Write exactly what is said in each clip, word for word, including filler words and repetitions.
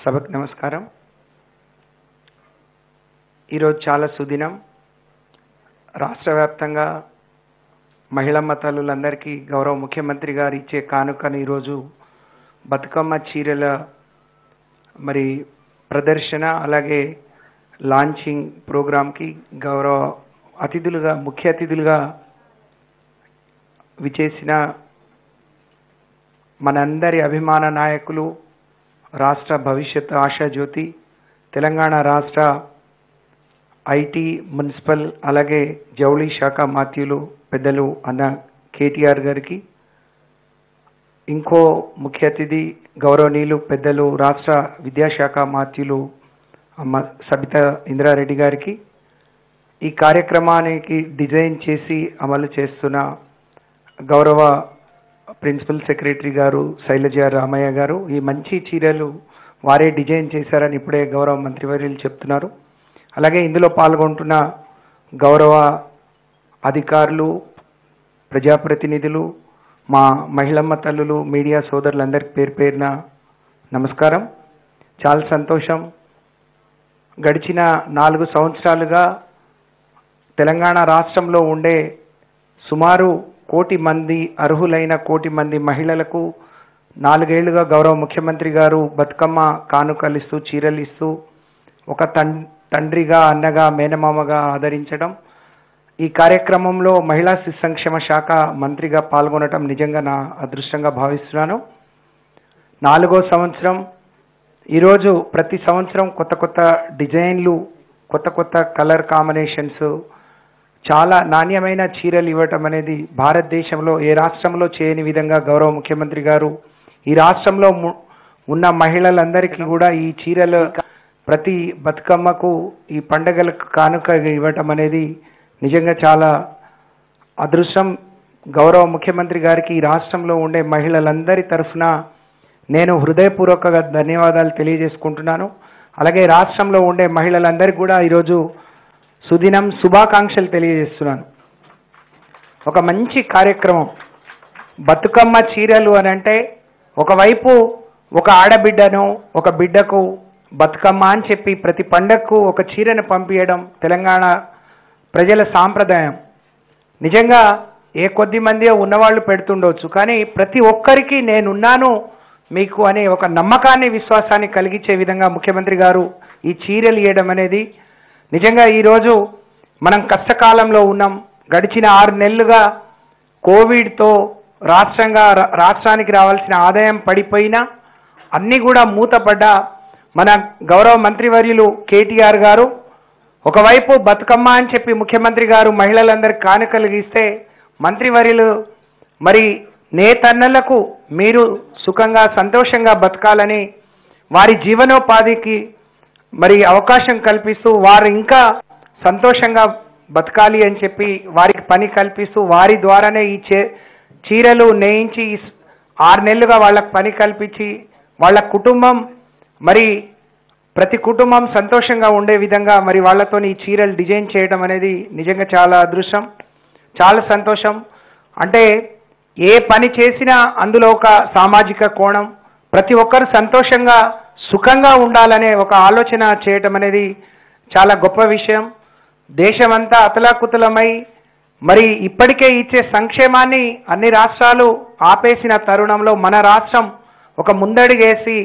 సభకు నమస్కారం. ఈరోజు చాలా సుదినం. రాష్ట్ర వ్యాప్తంగా మహిళమ్మ తల్లులందరికీ గౌరవ ముఖ్యమంత్రి గారు ఇచ్చే కానుకని ఈరోజు బతుకమ్మ చీరల మరి ప్రదర్శన అలాగే లాంచింగ్ ప్రోగ్రాంకి గౌరవ అతిథులుగా ముఖ్య అతిథులుగా విచేసిన మనందరి అభిమాన నాయకులు, రాష్ట్ర భవిష్యత్ ఆశాజ్యోతి, తెలంగాణ రాష్ట్ర ఐటీ, మున్సిపల్ అలాగే జౌళి శాఖ మాత్యులు పెద్దలు అన్న కేటీఆర్ గారికి, ఇంకో ముఖ్య అతిథి గౌరవనీయులు పెద్దలు రాష్ట్ర విద్యాశాఖ మాత్యులు అమ్మ సబితా ఇంద్రారెడ్డి గారికి, ఈ కార్యక్రమానికి డిజైన్ చేసి అమలు చేస్తున్న గౌరవ ప్రిన్సిపల్ సెక్రటరీ గారు శైలజ రామయ్య గారు, ఈ మంచి చీరలు వారే డిజైన్ చేశారని ఇప్పుడే గౌరవ మంత్రివర్యులు చెప్తున్నారు. అలాగే ఇందులో పాల్గొంటున్న గౌరవ అధికారులు, ప్రజాప్రతినిధులు, మా మహిళమ్మ తల్లులు, మీడియా సోదరులందరికీ పేరు పేరున నమస్కారం. చాలా సంతోషం. గడిచిన నాలుగు సంవత్సరాలుగా తెలంగాణ రాష్ట్రంలో ఉండే సుమారు కోటి మంది అర్హులైన కోటి మంది మహిళలకు నాలుగేళ్లుగా గౌరవ ముఖ్యమంత్రి గారు బతుకమ్మ కానుకలు ఇస్తూ, చీరలు ఇస్తూ ఒక తండ్రిగా, అన్నగా, మేనమామగా ఆదరించడం, ఈ కార్యక్రమంలో మహిళా శిశు సంక్షేమ శాఖ మంత్రిగా పాల్గొనడం నిజంగా నా అదృష్టంగా భావిస్తున్నాను. నాలుగో సంవత్సరం ఈరోజు ప్రతి సంవత్సరం కొత్త కొత్త డిజైన్లు, కొత్త కొత్త కలర్ కాంబినేషన్స్, చాలా నాణ్యమైన చీరలు ఇవ్వటం అనేది భారతదేశంలో ఏ రాష్ట్రంలో చేయని విధంగా గౌరవ ముఖ్యమంత్రి గారు ఈ రాష్ట్రంలో ఉన్న మహిళలందరికీ కూడా ఈ చీరలు ప్రతి బతుకమ్మకు ఈ పండుగలకు కానుక ఇవ్వటం అనేది నిజంగా చాలా అదృష్టం. గౌరవ ముఖ్యమంత్రి గారికి ఈ రాష్ట్రంలో ఉండే మహిళలందరి తరఫున నేను హృదయపూర్వకంగా ధన్యవాదాలు తెలియజేసుకుంటున్నాను. అలాగే రాష్ట్రంలో ఉండే మహిళలందరికీ కూడా ఈరోజు సుదినం శుభాకాంక్షలు తెలియజేస్తున్నాను. ఒక మంచి కార్యక్రమం బతుకమ్మ చీరలు అని అంటే, ఒకవైపు ఒక ఆడబిడ్డను, ఒక బిడ్డకు బతుకమ్మ అని చెప్పి ప్రతి పండగకు ఒక చీరను పంపించడం తెలంగాణ ప్రజల సాంప్రదాయం. నిజంగా ఏ కొద్ది మంది ఉన్నవాళ్ళు పెడుతుండవచ్చు, కానీ ప్రతి ఒక్కరికి నేనున్నాను మీకు అనే ఒక నమ్మకాన్ని, విశ్వాసాన్ని కలిగించే విధంగా ముఖ్యమంత్రి గారు ఈ చీరలు ఇవ్వడం అనేది నిజంగా ఈరోజు మనం కష్టకాలంలో ఉన్నాం. గడిచిన ఆరు నెలలుగా కోవిడ్తో రాష్ట్రంగా రాష్ట్రానికి రావాల్సిన ఆదాయం పడిపోయినా, అన్నీ కూడా మూతపడ్డ మన గౌరవ మంత్రివర్యులు కేటీఆర్ గారు ఒకవైపు బతుకమ్మ అని చెప్పి ముఖ్యమంత్రి గారు మహిళలందరికీ కానుకలు ఇస్తే, మంత్రివర్యులు మరి నేతన్నలకు మీరు సుఖంగా సంతోషంగా బతకాలని, వారి జీవనోపాధికి మరి అవకాశం కల్పిస్తూ వారు ఇంకా సంతోషంగా బతకాలి అని చెప్పి వారికి పని కల్పిస్తూ వారి ద్వారానే ఈ చే చీరలు నేయించి ఆరు నెలలుగా వాళ్ళకు పని కల్పించి వాళ్ళ కుటుంబం మరి ప్రతి కుటుంబం సంతోషంగా ఉండే విధంగా మరి వాళ్ళతో ఈ చీరలు డిజైన్ చేయడం అనేది నిజంగా చాలా అదృష్టం, చాలా సంతోషం. అంటే ఏ పని చేసినా అందులో ఒక సామాజిక కోణం, ప్రతి ఒక్కరు సంతోషంగా సుఖంగా ఉండాలనే ఒక ఆలోచన చేయటం అనేది చాలా గొప్ప విషయం. దేశమంతా అతలాకుతలమై మరి ఇప్పటికే ఇచ్చే సంక్షేమాన్ని అన్ని రాష్ట్రాలు ఆపేసిన తరుణంలో మన రాష్ట్రం ఒక ముందడుగేసి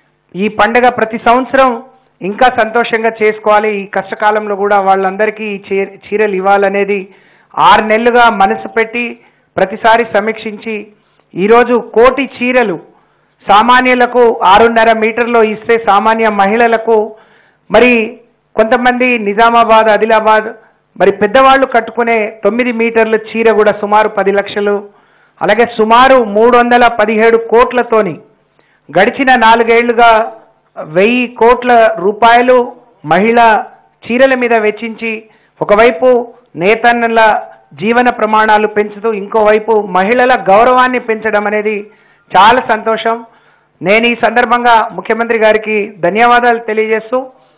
ఈ పండుగ ప్రతి సంవత్సరం ఇంకా సంతోషంగా చేసుకోవాలి, ఈ కష్టకాలంలో కూడా వాళ్ళందరికీ ఈ చీరలు ఇవ్వాలనేది ఆరు నెలలుగా మనసు పెట్టి ప్రతిసారి సమీక్షించి ఈరోజు కోటి చీరలు సామాన్యులకు ఆరున్నర మీటర్లో ఇస్తే, సామాన్య మహిళలకు మరి కొంతమంది నిజామాబాద్, ఆదిలాబాద్ మరి పెద్దవాళ్ళు కట్టుకునే తొమ్మిది మీటర్ల చీర కూడా సుమారు పది లక్షలు, అలాగే సుమారు మూడు వందల పదిహేడు కోట్లతోని గడిచిన నాలుగేళ్లుగా వెయ్యి కోట్ల రూపాయలు మహిళ చీరల మీద వెచ్చించి ఒకవైపు నేతన్నల జీవన ప్రమాణాలు పెంచుతూ ఇంకోవైపు మహిళల గౌరవాన్ని పెంచడం అనేది చాలా సంతోషం. నేను ఈ సందర్భంగా ముఖ్యమంత్రి గారికి ధన్యవాదాలు తెలియజేస్తూ,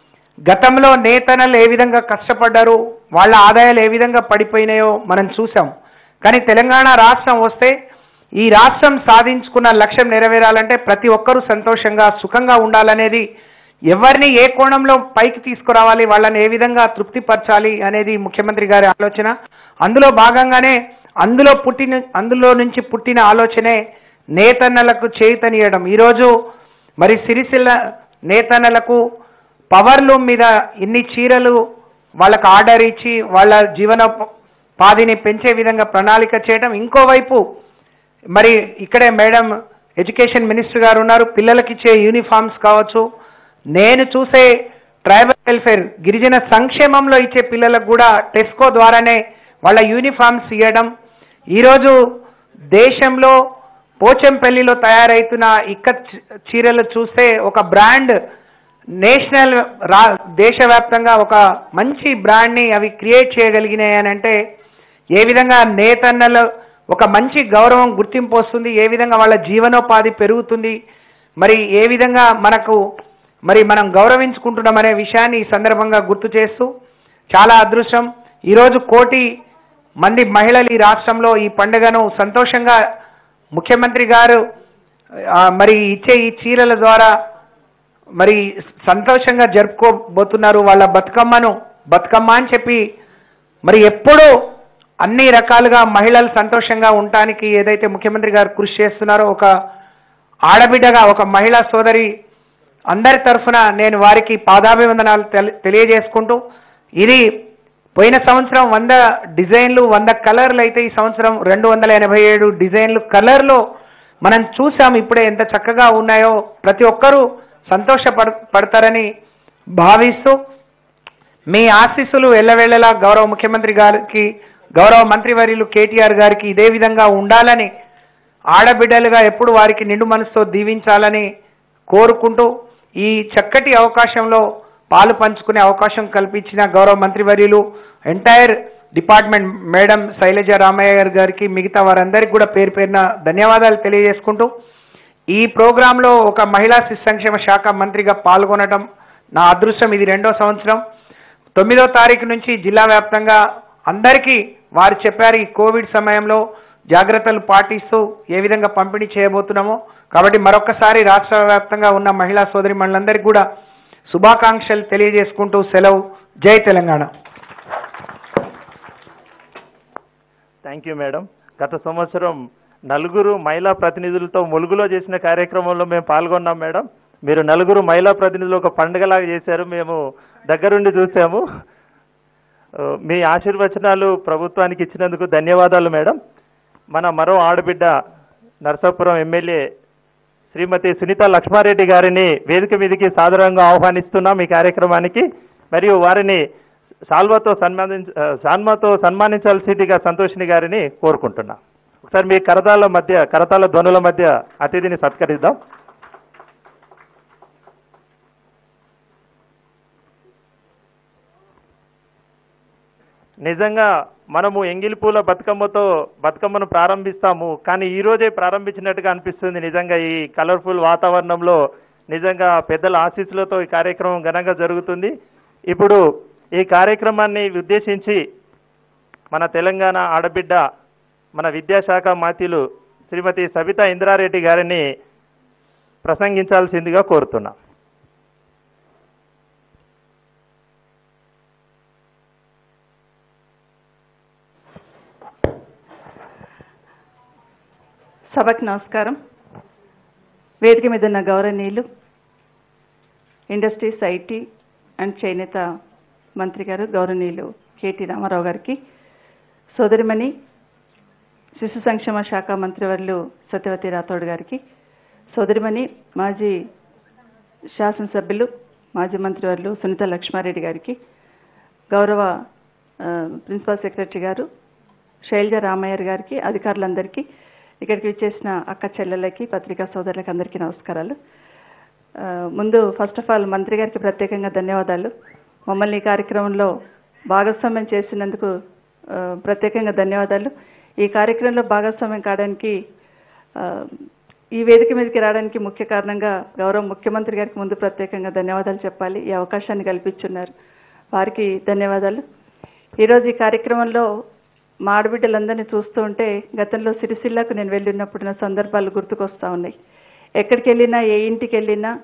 గతంలో నేతన్నలు ఏ విధంగా కష్టపడ్డారు, వాళ్ళ ఆదాయాలు ఏ విధంగా పడిపోయినాయో మనం చూసాం. కానీ తెలంగాణ రాష్ట్రం వస్తే ఈ రాష్ట్రం సాధించుకున్న లక్ష్యం నెరవేరాలంటే ప్రతి ఒక్కరూ సంతోషంగా సుఖంగా ఉండాలనేది ఎవరిని ఏ కోణంలో పైకి తీసుకురావాలి, వాళ్ళని ఏ విధంగా తృప్తిపరచాలి అనేది ముఖ్యమంత్రి గారి ఆలోచన. అందులో భాగంగానే అందులో పుట్టిన అందులో నుంచి పుట్టిన ఆలోచనే నేతన్నలకు చేయుతనియడం. ఈరోజు మరి సిరిసిల్ల నేతన్నలకు పవర్ లూమ్ మీద ఇన్ని చీరలు వాళ్ళకు ఆర్డర్ ఇచ్చి వాళ్ళ జీవనోపాధిని పెంచే విధంగా ప్రణాళిక చేయడం. ఇంకోవైపు మరి ఇక్కడే మేడం ఎడ్యుకేషన్ మినిస్టర్ గారు ఉన్నారు, పిల్లలకి ఇచ్చే యూనిఫామ్స్ కావచ్చు, నేను చూసే ట్రైబల్ వెల్ఫేర్ గిరిజన సంక్షేమంలో ఇచ్చే పిల్లలకు కూడా టెస్కో ద్వారానే వాళ్ళ యూనిఫామ్స్ ఇవ్వడం. ఈరోజు దేశంలో పోచంపల్లిలో తయారైతున్న ఇక్కత్ చీరలు చూస్తే ఒక బ్రాండ్ నేషనల్ రా దేశవ్యాప్తంగా ఒక మంచి బ్రాండ్ని అవి క్రియేట్ చేయగలిగినాయి అని అంటే ఏ విధంగా నేతన్నలు ఒక మంచి గౌరవం గుర్తింపు వస్తుంది, ఏ విధంగా వాళ్ళ జీవనోపాధి పెరుగుతుంది, మరి ఏ విధంగా మనకు మరి మనం గౌరవించుకుంటున్నాం అనే విషయాన్ని ఈ సందర్భంగా గుర్తు చేస్తూ చాలా అదృష్టం. ఈరోజు కోటి మంది మహిళలు ఈ రాష్ట్రంలో ఈ పండుగను సంతోషంగా ముఖ్యమంత్రి గారు మరి ఇచ్చే ఈ చీరల ద్వారా మరి సంతోషంగా జరుపుకోబోతున్నారు. వాళ్ళ బతుకమ్మను బతుకమ్మ అని చెప్పి మరి ఎప్పుడూ అన్ని రకాలుగా మహిళలు సంతోషంగా ఉండటానికి ఏదైతే ముఖ్యమంత్రి గారు కృషి చేస్తున్నారో ఒక ఆడబిడ్డగా ఒక మహిళా సోదరి అందరి తరఫున నేను వారికి పాదాభివందనాలు తెలియజేసుకుంటూ, ఇది పోయిన సంవత్సరం వంద డిజైన్లు వంద కలర్లు అయితే ఈ సంవత్సరం రెండు వందల ఎనభై ఏడు డిజైన్లు కలర్లో మనం చూసాం. ఇప్పుడే ఎంత చక్కగా ఉన్నాయో ప్రతి ఒక్కరూ సంతోషపడ పడతారని భావిస్తూ మీ ఆశీస్సులు ఎల్లవేళలా గౌరవ ముఖ్యమంత్రి గారికి గౌరవ మంత్రివర్యులు కేటీఆర్ గారికి ఇదే విధంగా ఉండాలని ఆడబిడ్డలుగా ఎప్పుడు వారికి నిండు మనసుతో దీవించాలని కోరుకుంటూ ఈ చక్కటి అవకాశంలో పాలు పంచుకునే అవకాశం కల్పించిన గౌరవ మంత్రివర్యులు entire department madam Shailaja Ramaiah గారికి మిగతా వారందరికీ కూడా పేరు పేరున ధన్యవాదాలు తెలియజేసుకుంటూ ఈ ప్రోగ్రాంలో ఒక మహిళా శిశు సంక్షేమ శాఖ మంత్రిగా పాల్గొనడం నా అదృష్టం. ఇది రెండో సంవత్సరం. తొమ్మిదో తారీఖు నుంచి జిల్లా వ్యాప్తంగా అందరికీ వారు చెప్పారు ఈ కోవిడ్ సమయంలో జాగ్రత్తలు పాటిస్తూ ఏ విధంగా పంపిణీ చేయబోతున్నామో. కాబట్టి మరొకసారి రాష్ట్ర వ్యాప్తంగా ఉన్న మహిళా సోదరి మనులందరికీ కూడా శుభాకాంక్షలు తెలియజేసుకుంటూ సెలవు. జై తెలంగాణ. Thank you madam. గత సంవత్సరం నలుగురు మహిళా ప్రతినిధులతో ములుగులో చేసిన కార్యక్రమంలో మేము పాల్గొన్నాం మేడం. మీరు నలుగురు మహిళా ప్రతినిధులు ఒక పండుగలాగా చేశారు, మేము దగ్గరుండి చూసాము. మీ ఆశీర్వచనాలు ప్రభుత్వానికి ఇచ్చినందుకు ధన్యవాదాలు మేడం. మన మరో ఆడబిడ్డ నర్సాపురం ఎమ్మెల్యే శ్రీమతి సునీత లక్ష్మారెడ్డి గారిని వేదిక మీదకి సాదరంగా ఆహ్వానిస్తున్నాం ఈ కార్యక్రమానికి. మరియు వారిని సాల్వాతో సన్మానించ సాల్వాతో సన్మానించాల్సిందిగా సంతోషిని గారిని కోరుకుంటున్నాం. ఒకసారి మీ కరతాల మధ్య కరతాల ధ్వనుల మధ్య అతిథిని సత్కరిద్దాం. నిజంగా మనము ఎంగిలిపూల బతుకమ్మతో బతుకమ్మను ప్రారంభిస్తాము, కానీ ఈరోజే ప్రారంభించినట్టుగా అనిపిస్తుంది. నిజంగా ఈ కలర్ఫుల్ వాతావరణంలో నిజంగా పెద్దల ఆశీస్సులతో ఈ కార్యక్రమం ఘనంగా జరుగుతుంది. ఇప్పుడు ఈ కార్యక్రమాన్ని ఉద్దేశించి మన తెలంగాణ ఆడబిడ్డ మన విద్యాశాఖ మాత్యులు శ్రీమతి సబితా ఇంద్రారెడ్డి గారిని ప్రసంగించాల్సిందిగా కోరుతున్నా. సభకు నమస్కారం. వేదిక మీద ఉన్న గౌరవనీయులు ఇండస్ట్రీస్, ఐటీ అండ్ చేనేత మంత్రి గారు గౌరవనీయులు కేటీ రామారావు గారికి, సోదరిమణి శిశు సంక్షేమ శాఖ మంత్రివర్యులు సత్యవతి రాథోడ్ గారికి, సోదరిమణి మాజీ శాసనసభ్యులు మాజీ మంత్రివర్యులు సునీత లక్ష్మారెడ్డి గారికి, గౌరవ ప్రిన్సిపల్ సెక్రటరీ గారు శైలజ రామయ్య గారికి, అధికారులందరికీ, ఇక్కడికి వచ్చేసిన అక్క చెల్లెలకి, పత్రికా సోదరులకి అందరికీ నమస్కారాలు. ముందు ఫస్ట్ ఆఫ్ ఆల్ మంత్రి గారికి ప్రత్యేకంగా ధన్యవాదాలు. మమ్మల్ని ఈ కార్యక్రమంలో భాగస్వామ్యం చేసినందుకు ప్రత్యేకంగా ధన్యవాదాలు. ఈ కార్యక్రమంలో భాగస్వామ్యం కావడానికి, ఈ వేదిక మీదకి రావడానికి ముఖ్య కారణంగా గౌరవ ముఖ్యమంత్రి గారికి ముందు ప్రత్యేకంగా ధన్యవాదాలు చెప్పాలి. ఈ అవకాశాన్ని కల్పించున్నారు, వారికి ధన్యవాదాలు. ఈరోజు ఈ కార్యక్రమంలో మా ఆడబిడ్డలందరినీ చూస్తూ ఉంటే గతంలో సిరిసిల్లకు నేను వెళ్ళినప్పుడు నా సందర్భాలు గుర్తుకొస్తూ ఉన్నాయి. ఎక్కడికి వెళ్ళినా, ఏ ఇంటికి వెళ్ళినా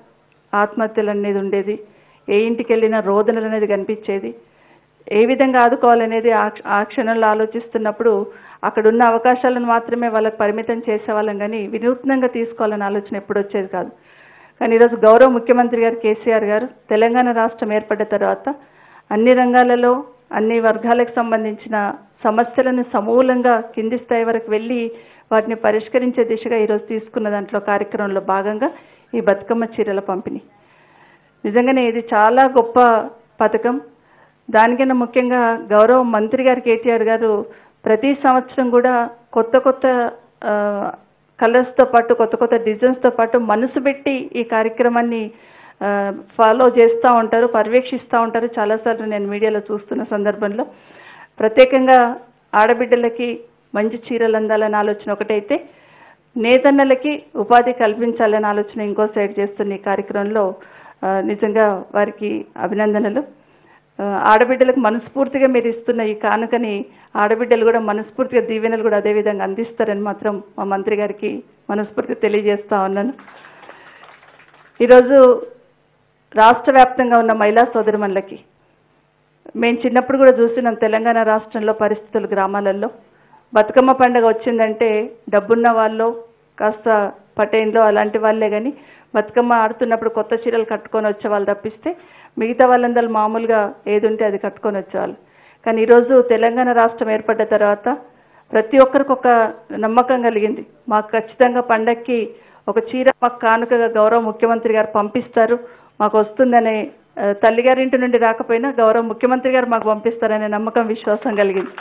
ఆత్మహత్యలు అనేది ఉండేది, ఏ ఇంటికి వెళ్ళినా రోదనలు అనేది కనిపించేది. ఏ విధంగా ఆదుకోవాలనేది ఆ ఆ క్షణంలో ఆలోచిస్తున్నప్పుడు అక్కడున్న అవకాశాలను మాత్రమే వాళ్ళకి పరిమితం చేసేవాళ్ళం, కానీ వినూత్నంగా తీసుకోవాలనే ఆలోచన ఎప్పుడు వచ్చేది కాదు. కానీ ఈరోజు గౌరవ ముఖ్యమంత్రి గారు కేసీఆర్ గారు తెలంగాణ రాష్ట్రం ఏర్పడ్డ తర్వాత అన్ని రంగాలలో అన్ని వర్గాలకు సంబంధించిన సమస్యలను సమూలంగా కింది స్థాయి వరకు వెళ్ళి వాటిని పరిష్కరించే దిశగా ఈరోజు తీసుకున్న దాంట్లో కార్యక్రమంలో భాగంగా ఈ బతుకమ్మ చీరల పంపిణీ. నిజంగానే ఇది చాలా గొప్ప పథకం. దానికన్నా ముఖ్యంగా గౌరవ మంత్రి గారు కేటీఆర్ గారు ప్రతి సంవత్సరం కూడా కొత్త కొత్త కలర్స్తో పాటు కొత్త కొత్త డిజైన్స్తో పాటు మనసు పెట్టి ఈ కార్యక్రమాన్ని ఫాలో చేస్తూ ఉంటారు, పర్యవేక్షిస్తూ ఉంటారు. చాలాసార్లు నేను మీడియాలో చూస్తున్న సందర్భంలో ప్రత్యేకంగా ఆడబిడ్డలకి మంచి చీరలు అందాలనే ఆలోచన ఒకటైతే, నేతన్నలకి ఉపాధి కల్పించాలనే ఆలోచన ఇంకో సైడ్ చేస్తున్న ఈ కార్యక్రమంలో నిజంగా వారికి అభినందనలు. ఆడబిడ్డలకు మనస్ఫూర్తిగా మీరు ఇస్తున్న ఈ కానుకని ఆడబిడ్డలు కూడా మనస్ఫూర్తిగా దీవెనలు కూడా అదేవిధంగా అందిస్తారని మాత్రం మా మంత్రి గారికి మనస్ఫూర్తిగా తెలియజేస్తా ఉన్నాను. ఈరోజు రాష్ట్ర వ్యాప్తంగా ఉన్న మహిళా సోదరిమణులకి మేము చిన్నప్పుడు కూడా చూస్తున్నాం, తెలంగాణ రాష్ట్రంలో పరిస్థితులు గ్రామాలలో బతుకమ్మ పండుగ వచ్చిందంటే డబ్బున్న వాళ్ళు కాస్త పటేన్లో అలాంటి వాళ్ళే కానీ బతుకమ్మ ఆడుతున్నప్పుడు కొత్త చీరలు కట్టుకొని వచ్చేవాళ్ళు తప్పిస్తే మిగతా వాళ్ళందరూ మామూలుగా ఏది ఉంటే అది కట్టుకొని వచ్చేవాళ్ళు. కానీ ఈరోజు తెలంగాణ రాష్ట్రం ఏర్పడ్డ తర్వాత ప్రతి ఒక్కరికి ఒక నమ్మకం కలిగింది, మాకు ఖచ్చితంగా పండక్కి ఒక చీర మాకు కానుకగా గౌరవ ముఖ్యమంత్రి గారు పంపిస్తారు, మాకు వస్తుందనే తల్లిగారింటి నుండి రాకపోయినా గౌరవ ముఖ్యమంత్రి గారు మాకు పంపిస్తారనే నమ్మకం, విశ్వాసం కలిగింది.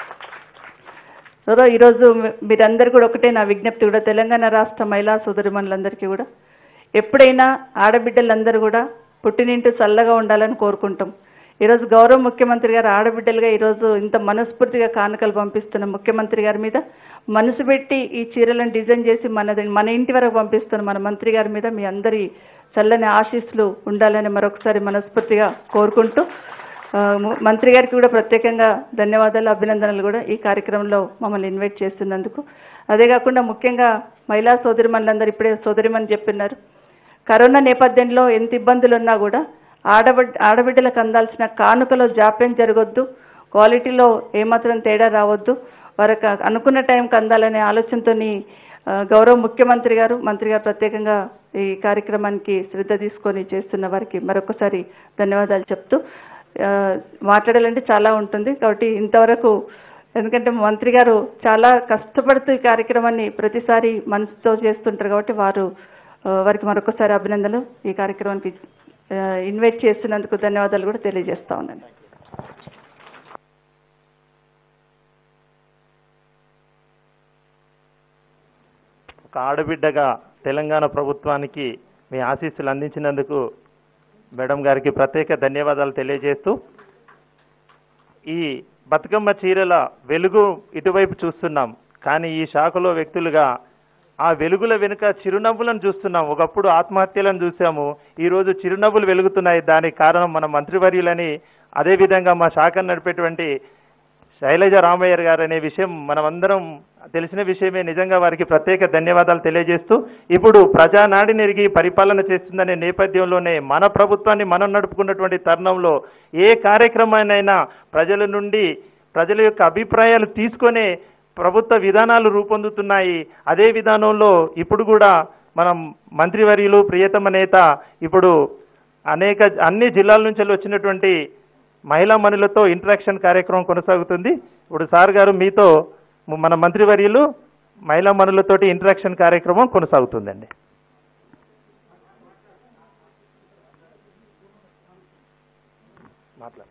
సో ఈరోజు మీరందరూ కూడా ఒకటే నా విజ్ఞప్తి కూడా తెలంగాణ రాష్ట్ర మహిళా సోదరిమణులందరికీ కూడా ఎప్పుడైనా ఆడబిడ్డలందరూ కూడా పుట్టినింటూ చల్లగా ఉండాలని కోరుకుంటాం. ఈరోజు గౌరవ ముఖ్యమంత్రి గారు ఆడబిడ్డలుగా ఈరోజు ఇంత మనస్ఫూర్తిగా కానుకలు పంపిస్తున్న ముఖ్యమంత్రి గారి మీద మనసు పెట్టి ఈ చీరలను డిజైన్ చేసి మన మన ఇంటి వరకు పంపిస్తున్న మన మంత్రి గారి మీద మీ అందరి చల్లని ఆశీస్సులు ఉండాలని మరొకసారి మనస్ఫూర్తిగా కోరుకుంటూ మంత్రి గారికి కూడా ప్రత్యేకంగా ధన్యవాదాలు, అభినందనలు కూడా ఈ కార్యక్రమంలో మమ్మల్ని ఇన్వైట్ చేస్తున్నందుకు. అదే కాకుండా ముఖ్యంగా మహిళా సోదరిమణులందరూ ఇప్పుడే సోదరిమణి చెప్పినారు, కరోనా నేపథ్యంలో ఎంత ఇబ్బందులు ఉన్నా కూడా ఆడబిడ్డ ఆడబిడ్డలకు అందాల్సిన కానుకలో జాప్యం జరగొద్దు, క్వాలిటీలో ఏమాత్రం తేడా రావద్దు, వారికి అనుకున్న టైంకి అందాలనే ఆలోచనతో గౌరవ ముఖ్యమంత్రి గారు మంత్రి గారు ప్రత్యేకంగా ఈ కార్యక్రమానికి శ్రద్ధ తీసుకొని చేస్తున్న వారికి మరొకసారి ధన్యవాదాలు చెప్తూ, మాట్లాడాలంటే చాలా ఉంటుంది కాబట్టి ఇంతవరకు, ఎందుకంటే మంత్రి గారు చాలా కష్టపడుతూ ఈ కార్యక్రమాన్ని ప్రతిసారి మనసుతో చేస్తుంటారు కాబట్టి వారు వారికి మరొకసారి అభినందనలు. ఈ కార్యక్రమానికి ఇన్వైట్ చేస్తున్నందుకు ధన్యవాదాలు కూడా తెలియజేస్తా ఉన్నాను. ఒక ఆడబిడ్డగా తెలంగాణ ప్రభుత్వానికి మీ ఆశీస్సులు అందించినందుకు మేడం గారికి ప్రత్యేక ధన్యవాదాలు తెలియజేస్తూ, ఈ బతుకమ్మ చీరల వెలుగు ఇటువైపు చూస్తున్నాం, కానీ ఈ శాఖలో వ్యక్తులుగా ఆ వెలుగుల వెనుక చిరునవ్వులను చూస్తున్నాం. ఒకప్పుడు ఆత్మహత్యలను చూసాము, ఈరోజు చిరునవ్వులు వెలుగుతున్నాయి. దానికి కారణం మన మంత్రివర్యులని, అదేవిధంగా మా శాఖను నడిపేటువంటి శైలజ రామయ్య గారు అనే విషయం మనమందరం తెలిసిన విషయమే. నిజంగా వారికి ప్రత్యేక ధన్యవాదాలు తెలియజేస్తూ, ఇప్పుడు ప్రజానాడి నెరిగి పరిపాలన చేస్తుందనే నేపథ్యంలోనే మన ప్రభుత్వాన్ని మనం నడుపుకున్నటువంటి తరుణంలో ఏ కార్యక్రమాన్నైనా ప్రజల నుండి ప్రజల యొక్క అభిప్రాయాలు తీసుకొనే ప్రభుత్వ విధానాలు రూపొందుతున్నాయి. అదే విధానంలో ఇప్పుడు కూడా మనం మంత్రివర్యులు ప్రియతమ నేత ఇప్పుడు అనేక అన్ని జిల్లాల నుంచి వచ్చినటువంటి మహిళా మనులతో ఇంటరాక్షన్ కార్యక్రమం కొనసాగుతుంది. ఇప్పుడు సార్ గారు మీతో మన మంత్రివర్యులు మహిళా మనులతోటి ఇంటరాక్షన్ కార్యక్రమం కొనసాగుతుందండి. మాట్లాడు.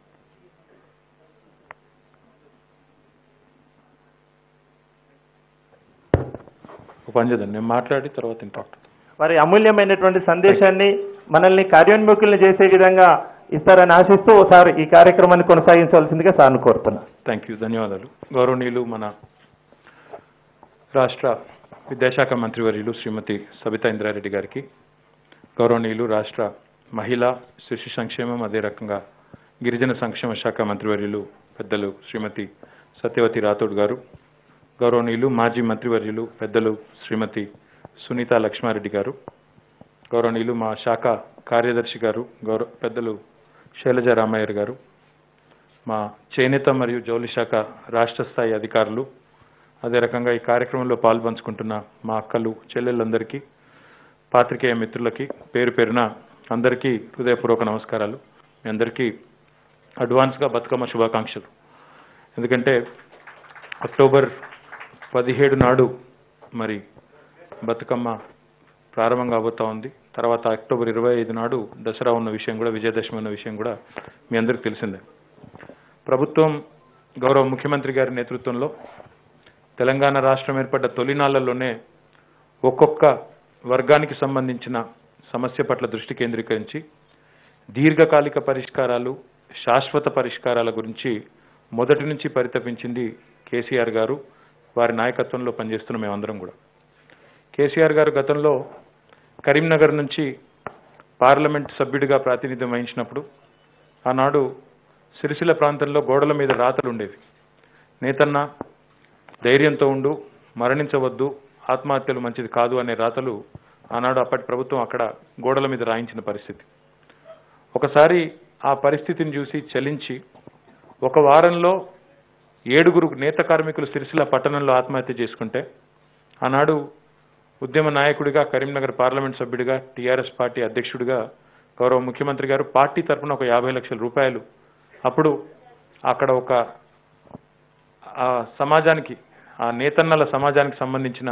పని చేద్దాం, నేను మాట్లాడి తర్వాత ఇంపాక్ట్ వారి అమూల్యమైనటువంటి సందేశాన్ని మనల్ని కార్యోన్ముఖుల్ని చేసే విధంగా ఇస్తారని ఆశిస్తూ ఒకసారి ఈ కార్యక్రమాన్ని కొనసాగించవలసిందిగా సార్ను కోరుతున్నా. థ్యాంక్ యూ, ధన్యవాదాలు. గౌరవనీయులు మన రాష్ట్ర విద్యాశాఖ మంత్రివర్యులు శ్రీమతి సబితా ఇంద్రారెడ్డి గారికి, గౌరవనీయులు రాష్ట్ర మహిళా శిశు సంక్షేమం అదే రకంగా గిరిజన సంక్షేమ శాఖ మంత్రివర్యులు పెద్దలు శ్రీమతి సత్యవతి రాథోడ్ గారు, గౌరవనీయులు మాజీ మంత్రివర్యులు పెద్దలు శ్రీమతి సునీత లక్ష్మారెడ్డి గారు, గౌరవనీయులు మా శాఖ కార్యదర్శి గారు గౌరవ పెద్దలు శైలజ రామయ్య గారు, మా చేనేత మరియు జౌళి శాఖ రాష్ట్ర స్థాయి అధికారులు, అదే రకంగా ఈ కార్యక్రమంలో పాల్పంచుకుంటున్న మా అక్కలు చెల్లెళ్ళందరికీ, పాత్రికేయ మిత్రులకి పేరు పేరున అందరికీ హృదయపూర్వక నమస్కారాలు. మీ అందరికీ అడ్వాన్స్గా బతుకమ్మ శుభాకాంక్షలు. ఎందుకంటే అక్టోబర్ పదిహేడు నాడు మరి బతుకమ్మ ప్రారంభం కాబోతా ఉంది. తర్వాత అక్టోబర్ ఇరవై ఐదు నాడు దసరా ఉన్న విషయం కూడా, విజయదశమి ఉన్న విషయం కూడా మీ అందరికీ తెలిసిందే. ప్రభుత్వం గౌరవ ముఖ్యమంత్రి గారి నేతృత్వంలో తెలంగాణ రాష్ట్రం ఏర్పడ్డ తొలినాళ్లలోనే ఒక్కొక్క వర్గానికి సంబంధించిన సమస్య పట్ల దృష్టి కేంద్రీకరించి దీర్ఘకాలిక పరిష్కారాలు, శాశ్వత పరిష్కారాల గురించి మొదటి నుంచి పరితపించింది కేసీఆర్ గారు. వారి నాయకత్వంలో పనిచేస్తున్న మేమందరం కూడా. కేసీఆర్ గారు గతంలో కరీంనగర్ నుంచి పార్లమెంట్ సభ్యుడిగా ప్రాతినిధ్యం వహించినప్పుడు ఆనాడు సిరిసిల్ల ప్రాంతంలో గోడల మీద రాతలు ఉండేవి. నేతన్న ధైర్యంతో ఉండు, మరణించవద్దు, ఆత్మహత్యలు మంచిది కాదు అనే రాతలు ఆనాడు అప్పటి ప్రభుత్వం అక్కడ గోడల మీద రాయించిన పరిస్థితి. ఒకసారి ఆ పరిస్థితిని చూసి చలించి ఒక వారంలో ఏడుగురు నేత కార్మికులు సిరిసిల్ల పట్టణంలో ఆత్మహత్య చేసుకుంటే ఆనాడు ఉద్యమ నాయకుడిగా, కరీంనగర్ పార్లమెంట్ సభ్యుడిగా, టీఆర్ఎస్ పార్టీ అధ్యక్షుడిగా గౌరవ ముఖ్యమంత్రి గారు పార్టీ తరఫున ఒక యాభై లక్షల రూపాయలు అప్పుడు అక్కడ ఒక ఆ సమాజానికి, ఆ నేతన్నల సమాజానికి సంబంధించిన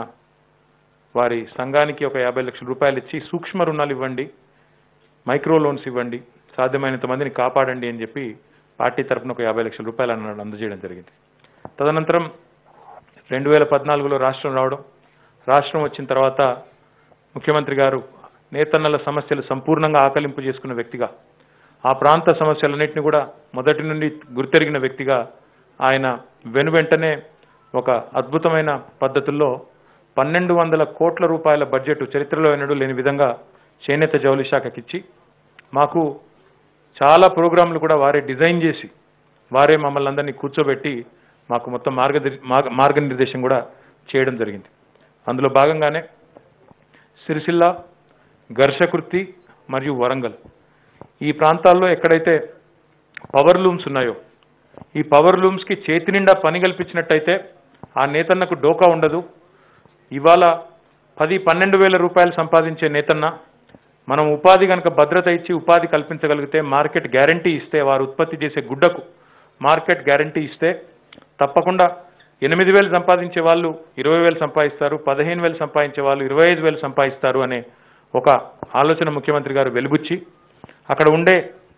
వారి సంఘానికి ఒక యాభై లక్షల రూపాయలు ఇచ్చి సూక్ష్మ రుణాలు ఇవ్వండి, మైక్రో లోన్స్ ఇవ్వండి, సాధ్యమైనంత మందిని కాపాడండి అని చెప్పి పార్టీ తరఫున ఒక యాభై లక్షల రూపాయలు అన్నాడు అందజేయడం జరిగింది. తదనంతరం రెండు వేల పద్నాలుగులో రాష్ట్రం రావడం, రాష్ట్రం వచ్చిన తర్వాత ముఖ్యమంత్రి గారు నేతన్నల సమస్యలు సంపూర్ణంగా ఆకలింపు చేసుకున్న వ్యక్తిగా, ఆ ప్రాంత సమస్యలన్నింటినీ కూడా మొదటి నుండి గుర్తెరిగిన వ్యక్తిగా ఆయన వెనువెంటనే ఒక అద్భుతమైన పద్ధతుల్లో పన్నెండు వందల కోట్ల రూపాయల బడ్జెట్ చరిత్రలో ఎన్నడూ లేని విధంగా చేనేత జౌళి శాఖకిచ్చి మాకు చాలా ప్రోగ్రాంలు కూడా వారే డిజైన్ చేసి వారే మమ్మల్ని అందరినీ కూర్చోబెట్టి మాకు మొత్తం మార్గ మార్గనిర్దేశం కూడా చేయడం జరిగింది. అందులో భాగంగానే సిరిసిల్ల, ఘర్షకుర్తి మరియు వరంగల్ ఈ ప్రాంతాల్లో ఎక్కడైతే పవర్ లూమ్స్ ఉన్నాయో ఈ పవర్ లూమ్స్కి చేతి నిండా పని కల్పించినట్టయితే ఆ నేతన్నకు డోకా ఉండదు. ఇవాళ పది పన్నెండు వేల రూపాయలు సంపాదించే నేతన్న మనం ఉపాధి కనుక భద్రత ఇచ్చి ఉపాధి కల్పించగలిగితే, మార్కెట్ గ్యారంటీ ఇస్తే, వారు ఉత్పత్తి చేసే గుడ్డకు మార్కెట్ గ్యారంటీ ఇస్తే తప్పకుండా ఎనిమిది వేలు సంపాదించే వాళ్ళు ఇరవై వేలు సంపాదిస్తారు, పదిహేను వేలు సంపాదించే వాళ్ళు ఇరవై ఐదు వేలు సంపాదిస్తారు అనే ఒక ఆలోచన ముఖ్యమంత్రి గారు వెలుబుచ్చి అక్కడ ఉండే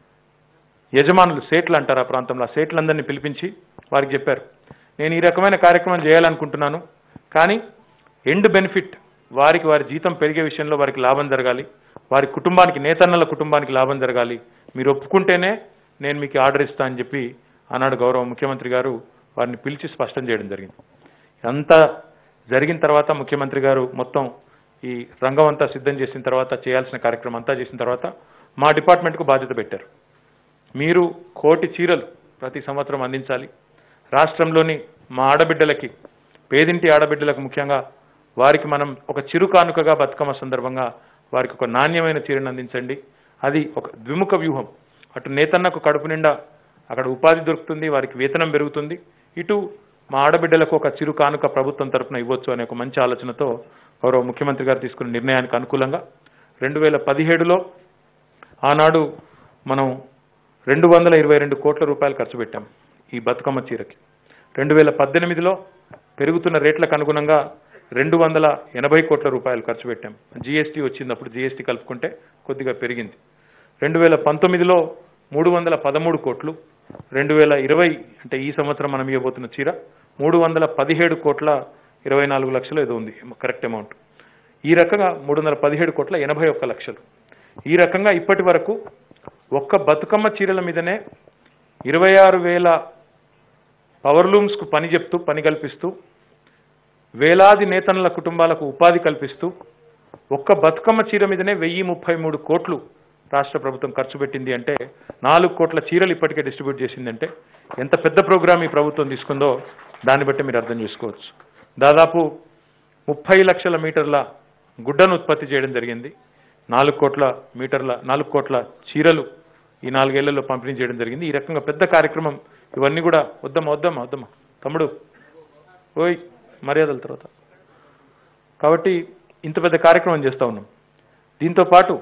యజమానులు, సేట్లు అంటారు ఆ ప్రాంతంలో, ఆ సేట్లందరినీ పిలిపించి వారికి చెప్పారు, నేను ఈ రకమైన కార్యక్రమం చేయాలనుకుంటున్నాను, కానీ ఎండ్ బెనిఫిట్ వారికి వారి జీతం పెరిగే విషయంలో వారికి లాభం జరగాలి, వారి కుటుంబానికి, నేతన్నల కుటుంబానికి లాభం జరగాలి, మీరు ఒప్పుకుంటేనే నేను మీకు ఆర్డర్ ఇస్తా అని చెప్పి ఆనాడు గౌరవ ముఖ్యమంత్రి గారు వారిని పిలిచి స్పష్టం చేయడం జరిగింది. అంతా జరిగిన తర్వాత ముఖ్యమంత్రి గారు మొత్తం ఈ రంగం అంతా సిద్ధం చేసిన తర్వాత, చేయాల్సిన కార్యక్రమం అంతా చేసిన తర్వాత మా డిపార్ట్మెంట్కు బాధ్యత పెట్టారు. మీరు కోటి చీరలు ప్రతి సంవత్సరం అందించాలి, రాష్ట్రంలోని మా ఆడబిడ్డలకి, పేదింటి ఆడబిడ్డలకు ముఖ్యంగా వారికి మనం ఒక చిరు కానుకగా బతుకమ్మ సందర్భంగా వారికి ఒక నాణ్యమైన చీరను అందించండి. అది ఒక ద్విముఖ వ్యూహం. అటు నేతన్నకు కడుపు నిండా అక్కడ ఉపాధి దొరుకుతుంది, వారికి వేతనం పెరుగుతుంది, ఇటు మా ఆడబిడ్డలకు ఒక చిరు కానుక ప్రభుత్వం తరఫున ఇవ్వచ్చు అనే ఒక మంచి ఆలోచనతో గౌరవ ముఖ్యమంత్రి గారు తీసుకున్న నిర్ణయానికి అనుకూలంగా రెండు వేల పదిహేడులో ఆనాడు మనం రెండు వందల ఇరవై రెండు కోట్ల రూపాయలు ఖర్చు పెట్టాం ఈ బతుకమ్మ చీరకి. రెండు వేల పద్దెనిమిదిలో పెరుగుతున్న రేట్లకు అనుగుణంగా రెండు వందల ఎనభై కోట్ల రూపాయలు ఖర్చు పెట్టాం. జీఎస్టీ వచ్చింది, అప్పుడు జీఎస్టీ కలుపుకుంటే కొద్దిగా పెరిగింది. రెండు వేల పంతొమ్మిదిలో మూడు వందల పదమూడు కోట్లు, రెండు వేల ఇరవై అంటే ఈ సంవత్సరం మనం ఇవ్వబోతున్న చీర మూడు వందల పదిహేడు కోట్ల ఇరవై నాలుగు లక్షలు ఏదో ఉంది కరెక్ట్ అమౌంట్. ఈ రకంగా మూడు వందల పదిహేడు కోట్ల ఎనభై ఒక్క లక్షలు. ఈ రకంగా ఇప్పటి వరకు ఒక్క బతుకమ్మ చీరల మీదనే ఇరవై ఆరు వేల పవర్లూమ్స్కు పని చెప్తూ, పని కల్పిస్తూ, వేలాది నేతన్నల కుటుంబాలకు ఉపాధి కల్పిస్తూ ఒక్క బతుకమ్మ చీర మీదనే వెయ్యి ముప్పై మూడు కోట్లు రాష్ట్ర ప్రభుత్వం ఖర్చు పెట్టింది. అంటే నాలుగు కోట్ల చీరలు ఇప్పటికే డిస్ట్రిబ్యూట్ చేసిందంటే ఎంత పెద్ద ప్రోగ్రామ్ ఈ ప్రభుత్వం తీసుకుందో దాన్ని బట్టి మీరు అర్థం చేసుకోవచ్చు. దాదాపు ముప్పై లక్షల మీటర్ల గుడ్డను ఉత్పత్తి చేయడం జరిగింది. నాలుగు కోట్ల మీటర్ల నాలుగు కోట్ల చీరలు ఈ నాలుగేళ్లలో పంపిణీ చేయడం జరిగింది. ఈ రకంగా పెద్ద కార్యక్రమం ఇవన్నీ కూడా వద్దమ్మా వద్దమ్మా వద్దమ్మా తమ్ముడు ఓయ్ మర్యాదల తర్వాత. కాబట్టి ఇంత పెద్ద కార్యక్రమం చేస్తూ ఉన్నాం. దీంతో పాటు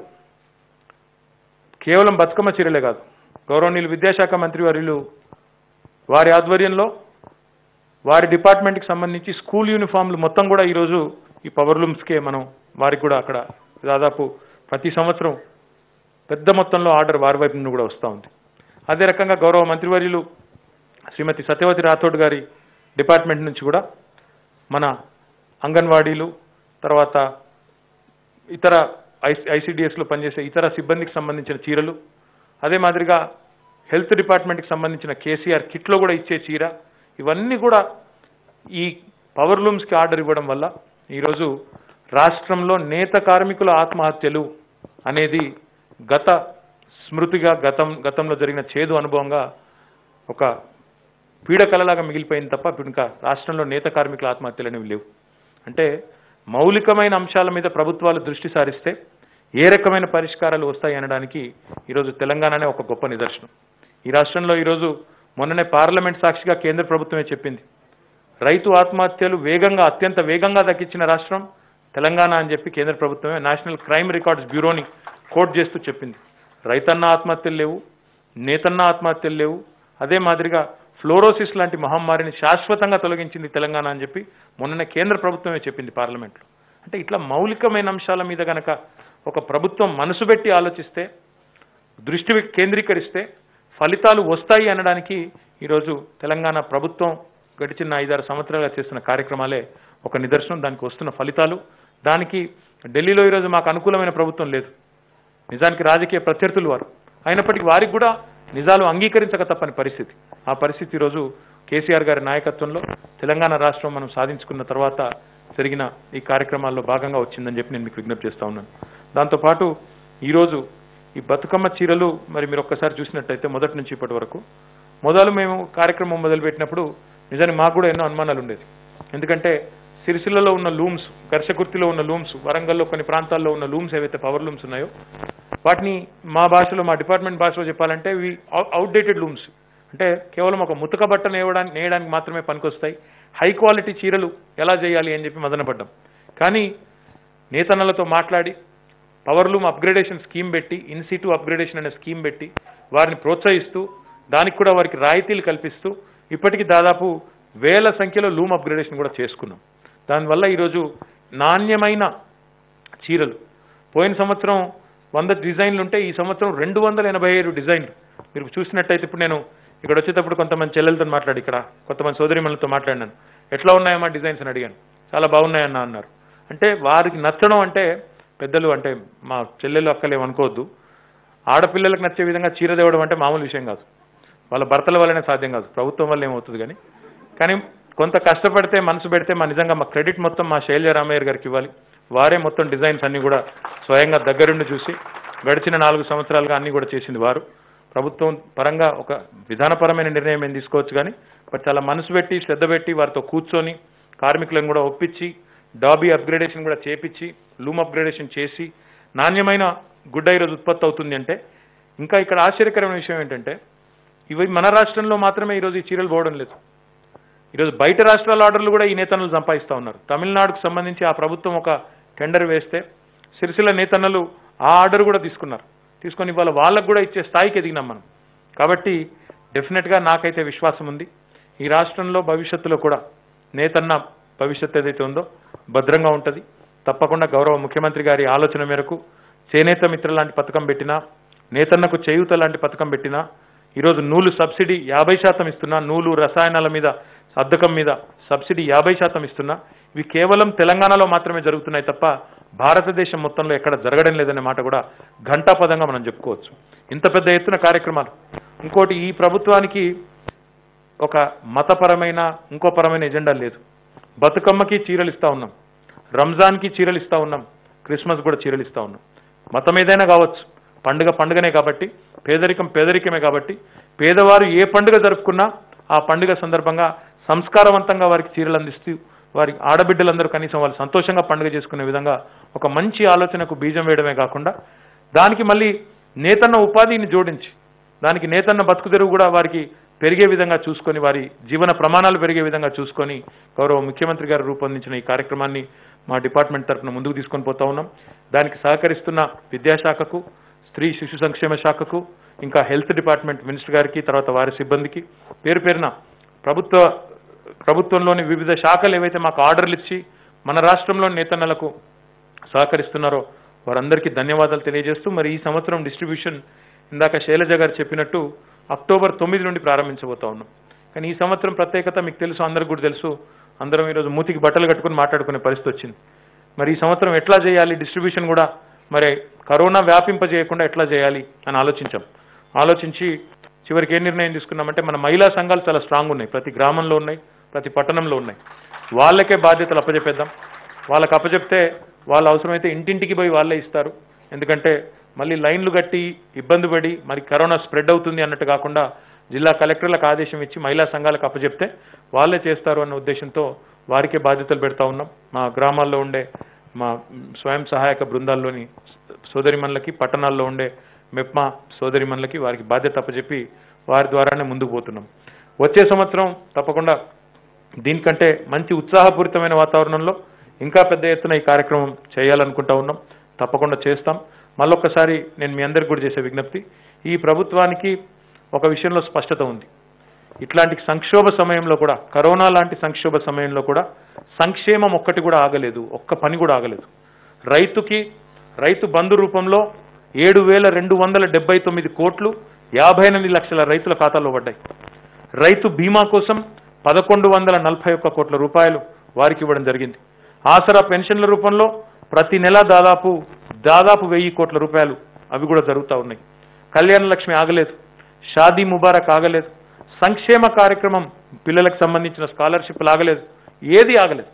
కేవలం బతుకమ్మ చీరలే కాదు, గౌరవనీయులు విద్యాశాఖ మంత్రి వర్యులు వారి ఆధ్వర్యంలో వారి డిపార్ట్మెంట్కి సంబంధించి స్కూల్ యూనిఫామ్లు మొత్తం కూడా ఈరోజు ఈ పవర్ లూమ్స్కే మనం వారికి కూడా అక్కడ దాదాపు ప్రతి సంవత్సరం పెద్ద మొత్తంలో ఆర్డర్ వారి వైపు నుండి కూడా వస్తూ ఉంది. అదే రకంగా గౌరవ మంత్రివర్యులు శ్రీమతి సత్యవతి రాథోడ్ గారి డిపార్ట్మెంట్ నుంచి కూడా మన అంగన్వాడీలు, తర్వాత ఇతర ఐ ఐసిడిఎస్లో పనిచేసే ఇతర సిబ్బందికి సంబంధించిన చీరలు, అదే మాదిరిగా హెల్త్ డిపార్ట్మెంట్కి సంబంధించిన కేసీఆర్ కిట్లో కూడా ఇచ్చే చీర, ఇవన్నీ కూడా ఈ పవర్ లూమ్స్కి ఆర్డర్ ఇవ్వడం వల్ల ఈరోజు రాష్ట్రంలో నేత కార్మికుల ఆత్మహత్యలు అనేది గత స్మృతిగా గతం గతంలో జరిగిన చేదు అనుభవంగా ఒక పీడకలలాగా మిగిలిపోయింది తప్ప ఇప్పుడు ఇంకా రాష్ట్రంలో నేత కార్మికుల ఆత్మహత్యలు అనేవి లేవు. అంటే మౌలికమైన అంశాల మీద ప్రభుత్వాలు దృష్టి సారిస్తే ఏ రకమైన పరిష్కారాలు వస్తాయి అనడానికి ఈరోజు తెలంగాణనే ఒక గొప్ప నిదర్శనం. ఈ రాష్ట్రంలో ఈరోజు మొన్ననే పార్లమెంట్ సాక్షిగా కేంద్ర ప్రభుత్వమే చెప్పింది, రైతు ఆత్మహత్యలు వేగంగా అత్యంత వేగంగా దక్కించిన రాష్ట్రం తెలంగాణ అని చెప్పి కేంద్ర ప్రభుత్వమే నేషనల్ క్రైమ్ రికార్డ్స్ బ్యూరోని కోట్ చేస్తూ చెప్పింది. రైతన్న ఆత్మహత్యలు లేవు, నేతన్న ఆత్మహత్యలు లేవు, అదే మాదిరిగా ఫ్లోరోసిస్ లాంటి మహమ్మారిని శాశ్వతంగా తొలగించింది తెలంగాణ అని చెప్పి మొన్ననే కేంద్ర ప్రభుత్వమే చెప్పింది పార్లమెంట్లో. అంటే ఇట్లా మౌలికమైన అంశాల మీద కనుక ఒక ప్రభుత్వం మనసు పెట్టి ఆలోచిస్తే, దృష్టి కేంద్రీకరిస్తే ఫలితాలు వస్తాయి అనడానికి ఈరోజు తెలంగాణ ప్రభుత్వం గడిచిన ఐదారు సంవత్సరాలుగా చేస్తున్న కార్యక్రమాలే ఒక నిదర్శనం. దానికి వస్తున్న ఫలితాలు, దానికి ఢిల్లీలో ఈరోజు మాకు అనుకూలమైన ప్రభుత్వం లేదు, నిజానికి రాజకీయ ప్రత్యర్థులు వారు, అయినప్పటికీ వారికి కూడా నిజాలు అంగీకరించక తప్పని పరిస్థితి. ఆ పరిస్థితి ఈరోజు కేసీఆర్ గారి నాయకత్వంలో తెలంగాణ రాష్ట్రం మనం సాధించుకున్న తర్వాత జరిగిన ఈ కార్యక్రమాల్లో భాగంగా వచ్చిందని చెప్పి నేను మీకు విజ్ఞప్తి చేస్తూ ఉన్నాను. దాంతోపాటు ఈరోజు ఈ బతుకమ్మ చీరలు మరి మీరు ఒక్కసారి చూసినట్టయితే మొదటి నుంచి ఇప్పటి వరకు మొదలు మేము కార్యక్రమం మొదలుపెట్టినప్పుడు నిజానికి మాకు కూడా ఎన్నో అనుమానాలు ఉండేది. ఎందుకంటే సిరిసిల్లలో ఉన్న లూమ్స్, గర్షకుర్తిలో ఉన్న లూమ్స్, వరంగల్లో కొన్ని ప్రాంతాల్లో ఉన్న లూమ్స్ ఏవైతే పవర్ లూమ్స్ ఉన్నాయో వాటిని మా భాషలో, మా డిపార్ట్మెంట్ భాషలో చెప్పాలంటే ఇవి అవుట్డేటెడ్ లూమ్స్. అంటే కేవలం ఒక ముతక బట్ట నేయడానికి నేయడానికి మాత్రమే పనికొస్తాయి. హై క్వాలిటీ చీరలు ఎలా చేయాలి అని చెప్పి మదనపడ్డాం. కానీ నేతన్నలతో మాట్లాడి పవర్ లూమ్ అప్గ్రేడేషన్ స్కీమ్ పెట్టి, ఇన్సిటు అప్గ్రేడేషన్ అనే స్కీమ్ పెట్టి వారిని ప్రోత్సహిస్తూ దానికి కూడా వారికి రాయితీలు కల్పిస్తూ ఇప్పటికీ దాదాపు వేల సంఖ్యలో లూమ్ అప్గ్రేడేషన్ కూడా చేసుకున్నాం. దానివల్ల ఈరోజు నాణ్యమైన చీరలు, పోయిన సంవత్సరం వంద డిజైన్లు ఉంటే ఈ సంవత్సరం రెండు వందల ఎనభై ఐదు డిజైన్లు మీరు చూసినట్టయితే, ఇప్పుడు నేను ఇక్కడ వచ్చేటప్పుడు కొంతమంది చెల్లెలతో మాట్లాడి, ఇక్కడ కొంతమంది సోదరిమణులతో మాట్లాడినాను, ఎట్లా ఉన్నాయమ్మా డిజైన్స్ అని అడిగాను. చాలా బాగున్నాయన్న అన్నారు. అంటే వారికి నచ్చడం అంటే పెద్దలు, అంటే మా చెల్లెలు అక్కలు ఏమనుకోవద్దు, ఆడపిల్లలకు నచ్చే విధంగా చీర తేవడం అంటే మామూలు విషయం కాదు. వాళ్ళ భర్తల వల్లనే సాధ్యం కాదు, ప్రభుత్వం వల్ల ఏమవుతుంది. కానీ కానీ కొంత కష్టపడితే, మనసు పెడితే మా నిజంగా మా క్రెడిట్ మొత్తం మా శైలజ రామయ్య గారికి ఇవ్వాలి. వారే మొత్తం డిజైన్స్ అన్ని కూడా స్వయంగా దగ్గరుండి చూసి గడిచిన నాలుగు సంవత్సరాలుగా అన్ని కూడా చేసింది వారు. ప్రభుత్వం పరంగా ఒక విధానపరమైన నిర్ణయం ఏం తీసుకోవచ్చు, కానీ బట్ చాలా మనసు పెట్టి శ్రద్ధ పెట్టి వారితో కూర్చొని కార్మికులను కూడా ఒప్పించి డాబీ అప్గ్రేడేషన్ కూడా చేపించి లూమ్ అప్గ్రేడేషన్ చేసి నాణ్యమైన గుడ్డ ఈరోజు ఉత్పత్తి అవుతుంది. అంటే ఇంకా ఇక్కడ ఆశ్చర్యకరమైన విషయం ఏంటంటే ఇవి మన రాష్ట్రంలో మాత్రమే ఈరోజు ఈ చీరలు పోవడం లేదు. ఈరోజు బయట రాష్ట్రాల ఆర్డర్లు కూడా ఈ నేతన్నలు సంపాదిస్తూ ఉన్నారు. తమిళనాడుకు సంబంధించి ఆ ప్రభుత్వం ఒక టెండర్ వేస్తే సిరిసిల్ల నేతన్నలు ఆ ఆర్డర్ కూడా తీసుకున్నారు. తీసుకొని ఇవాళ వాళ్ళకు కూడా ఇచ్చే స్థాయికి ఎదిగినాం మనం. కాబట్టి డెఫినెట్గా నాకైతే విశ్వాసం ఉంది, ఈ రాష్ట్రంలో భవిష్యత్తులో కూడా నేతన్న భవిష్యత్తు ఏదైతే ఉందో భద్రంగా ఉంటుంది. తప్పకుండా గౌరవ ముఖ్యమంత్రి గారి ఆలోచన మేరకు చేనేత మిత్ర లాంటి పథకం పెట్టినా, నేతన్నకు చేయూత లాంటి పథకం పెట్టినా, ఈరోజు నూలు సబ్సిడీ యాభై శాతం ఇస్తున్నా, నూలు రసాయనాల మీద అద్దకం మీద సబ్సిడీ యాభై శాతం ఇస్తున్నా, ఇవి కేవలం తెలంగాణలో మాత్రమే జరుగుతున్నాయి తప్ప భారతదేశం మొత్తంలో ఎక్కడ జరగడం లేదనే మాట కూడా ఘంటాపదంగా మనం చెప్పుకోవచ్చు. ఇంత పెద్ద ఎత్తున కార్యక్రమాలు. ఇంకోటి, ఈ ప్రభుత్వానికి ఒక మతపరమైన ఇంకో పరమైన ఎజెండా లేదు. బతుకమ్మకి చీరలు ఇస్తా ఉన్నాం, రంజాన్కి చీరలు ఇస్తా ఉన్నాం, క్రిస్మస్ కూడా చీరలు ఇస్తా ఉన్నాం. మతం ఏదైనా కావచ్చు, పండుగ పండుగనే కాబట్టి, పేదరికం పేదరికమే కాబట్టి, పేదవారు ఏ పండుగ జరుపుకున్నా ఆ పండుగ సందర్భంగా సంస్కారవంతంగా వారికి చీరలు అందిస్తూ వారి ఆడబిడ్డలందరూ కనీసం వాళ్ళు సంతోషంగా పండుగ చేసుకునే విధంగా ఒక మంచి ఆలోచనకు బీజం వేయడమే కాకుండా దానికి మళ్ళీ నేతన్న ఉపాధిని జోడించి దానికి నేతన్న బతుకు తెరువు కూడా వారికి పెరిగే విధంగా చూసుకొని వారి జీవన ప్రమాణాలు పెరిగే విధంగా చూసుకొని గౌరవ ముఖ్యమంత్రి గారు రూపొందించిన ఈ కార్యక్రమాన్ని మా డిపార్ట్మెంట్ తరఫున ముందుకు తీసుకొని పోతా ఉన్నాం. దానికి సహకరిస్తున్న విద్యాశాఖకు, స్త్రీ శిశు సంక్షేమ శాఖకు, ఇంకా హెల్త్ డిపార్ట్మెంట్ మినిస్టర్ గారికి, తర్వాత వారి సిబ్బందికి పేరు పేరున ప్రభుత్వ ప్రభుత్వంలోని వివిధ శాఖలు ఏవైతే మాకు ఆర్డర్లు ఇచ్చి మన రాష్ట్రంలోని నేతన్నలకు సహకరిస్తున్నారో వారందరికీ ధన్యవాదాలు తెలియజేస్తూ, మరి ఈ సంవత్సరం డిస్ట్రిబ్యూషన్ ఇందాక శైలజ గారు చెప్పినట్టు అక్టోబర్ తొమ్మిది నుండి ప్రారంభించబోతా ఉన్నాం. కానీ ఈ సంవత్సరం ప్రత్యేకత మీకు తెలుసు, అందరికి కూడా తెలుసు. అందరం ఈరోజు మూతికి బట్టలు కట్టుకుని మాట్లాడుకునే పరిస్థితి వచ్చింది. మరి ఈ సంవత్సరం ఎట్లా చేయాలి, డిస్ట్రిబ్యూషన్ కూడా మరి కరోనా వ్యాపింపజేయకుండా ఎట్లా చేయాలి అని ఆలోచించాం. ఆలోచించి చివరికి ఏ నిర్ణయం తీసుకున్నామంటే, మన మహిళా సంఘాలు చాలా స్ట్రాంగ్ ఉన్నాయి, ప్రతి గ్రామంలో ఉన్నాయి, ప్రతి పట్టణంలో ఉన్నాయి. వాళ్ళకే బాధ్యతలు అప్పచెప్పేద్దాం. వాళ్ళకి అప్పచెప్తే వాళ్ళు అవసరమైతే ఇంటింటికి పోయి వాళ్ళే ఇస్తారు. ఎందుకంటే మళ్ళీ లైన్లు కట్టి ఇబ్బంది పడి మరి కరోనా స్ప్రెడ్ అవుతుంది అన్నట్టు కాకుండా జిల్లా కలెక్టర్లకు ఆదేశం ఇచ్చి మహిళా సంఘాలకు అప్పచెప్తే వాళ్ళే చేస్తారు అన్న ఉద్దేశంతో వారికే బాధ్యతలు పెడతా ఉన్నాం. మా గ్రామాల్లో ఉండే మా స్వయం సహాయక బృందాల్లోని సోదరిమణులకి, పట్టణాల్లో ఉండే మెప్మా సోదరిమణులకి వారికి బాధ్యత అప్పచెప్పి వారి ద్వారానే ముందుకు పోతున్నాం. వచ్చే సంవత్సరం తప్పకుండా దీనికంటే మంచి ఉత్సాహపూరితమైన వాతావరణంలో ఇంకా పెద్ద ఎత్తున ఈ కార్యక్రమం చేయాలనుకుంటా ఉన్నాం. తప్పకుండా చేస్తాం. మళ్ళొక్కసారి నేను మీ అందరికి కూడా చేసే విజ్ఞప్తి, ఈ ప్రభుత్వానికి ఒక విషయంలో స్పష్టత ఉంది. ఇట్లాంటి సంక్షోభ సమయంలో కూడా, కరోనా లాంటి సంక్షోభ సమయంలో కూడా సంక్షేమం ఒక్కటి కూడా ఆగలేదు, ఒక్క పని కూడా ఆగలేదు. రైతుకి రైతు బంధు రూపంలో ఏడు వేల రెండు వందల డెబ్బై తొమ్మిది కోట్లు యాభై ఎనిమిది లక్షల రైతుల ఖాతాలో పడ్డాయి. రైతు బీమా కోసం పదకొండు వందల నలభై ఒక్క కోట్ల రూపాయలు వారికి ఇవ్వడం జరిగింది. ఆసరా పెన్షన్ల రూపంలో ప్రతి నెల దాదాపు దాదాపు వెయ్యి కోట్ల రూపాయలు అవి కూడా జరుగుతూ ఉన్నాయి. కళ్యాణ లక్ష్మి ఆగలేదు, షాదీ ముబారక్ ఆగలేదు, సంక్షేమ కార్యక్రమం పిల్లలకు సంబంధించిన స్కాలర్షిప్లు ఆగలేదు, ఏది ఆగలేదు.